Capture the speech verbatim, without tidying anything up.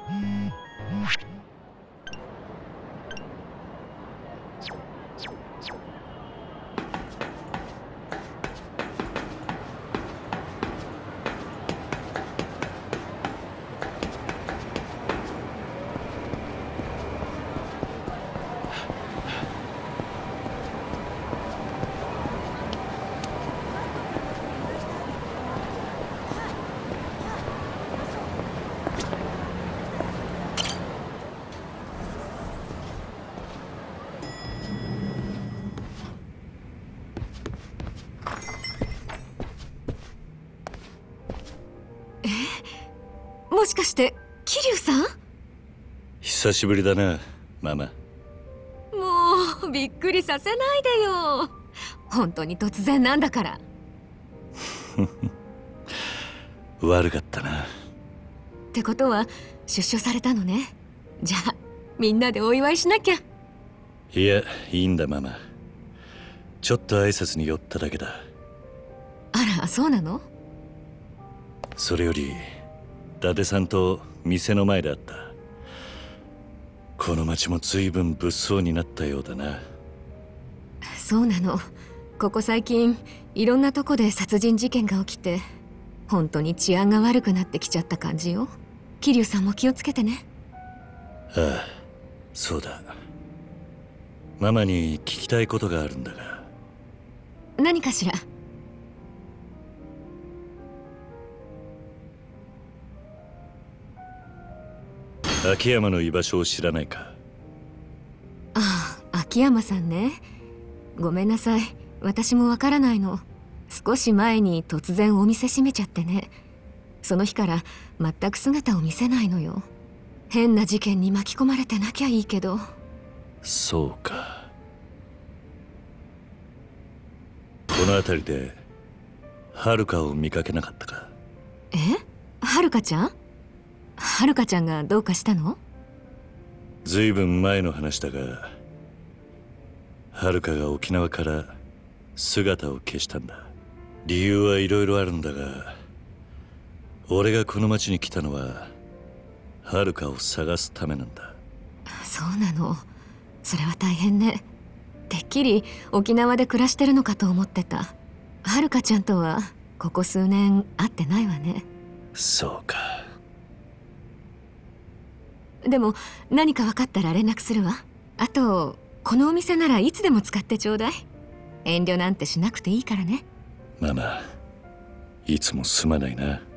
もしかして桐生さん？ 久しぶりだな、ママ。 もうびっくりさせないでよ。本当に突然なんだから。 悪かったな。 ってことは出所されたのね。じゃあみんなでお祝いしなきゃ。 いや、いいんだママ。ちょっと挨拶に寄っただけだ。 あら、そうなの？ それより伊達さんと店の前で会った。この町も随分物騒になったようだな。 そうなの。ここ最近いろんなとこで殺人事件が起きて、本当に治安が悪くなってきちゃった感じよ。桐生さんも気をつけてね。 ああ、そうだ。ママに聞きたいことがあるんだが。 何かしら？ 秋山の居場所を知らないか？ ああ、秋山さんね。ごめんなさい、私もわからないの。少し前に突然お店閉めちゃってね。その日から全く姿を見せないのよ。変な事件に巻き込まれてなきゃいいけど。 そうか。この辺りで遥かを見かけなかったか？ え？遥かちゃん？遥かちゃんがどうかしたの？ ずいぶん前の話だが、遥かが沖縄から姿を消したんだ。理由はいろいろあるんだが、俺がこの町に来たのは遥かを探すためなんだ。 そうなの。それは大変ね。てっきり沖縄で暮らしてるのかと思ってた。遥かちゃんとはここ数年会ってないわね。 そうか。 でも何か分かったら連絡するわ。あとこのお店ならいつでも使ってちょうだい。遠慮なんてしなくていいからね。 ママ、いつもすまないな。